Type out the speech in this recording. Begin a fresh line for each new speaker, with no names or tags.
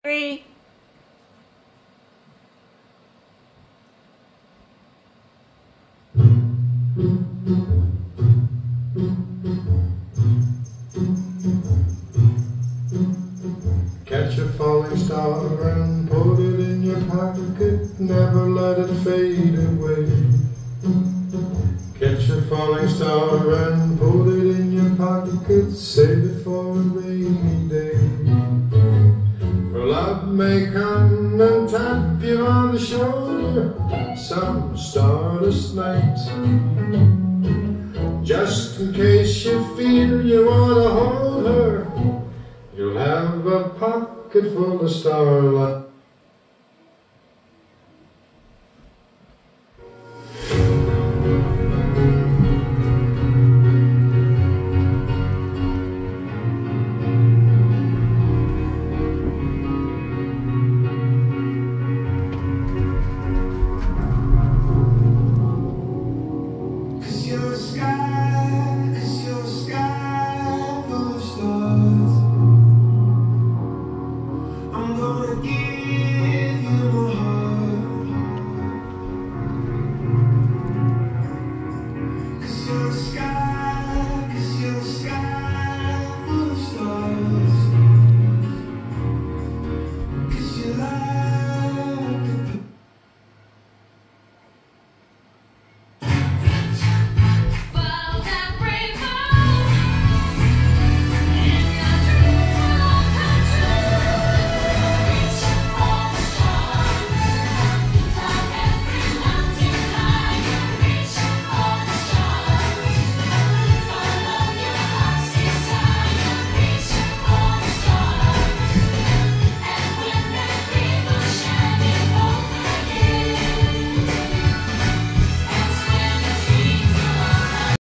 3.
Catch a falling star and put it in your pocket, never let it fade away. Catch a falling star and put it in your pocket, save it for a rainy day. For love may come and tap you on the shoulder some stardust night, just in case you feel you want to hold her. You'll have a pocket full of starlight.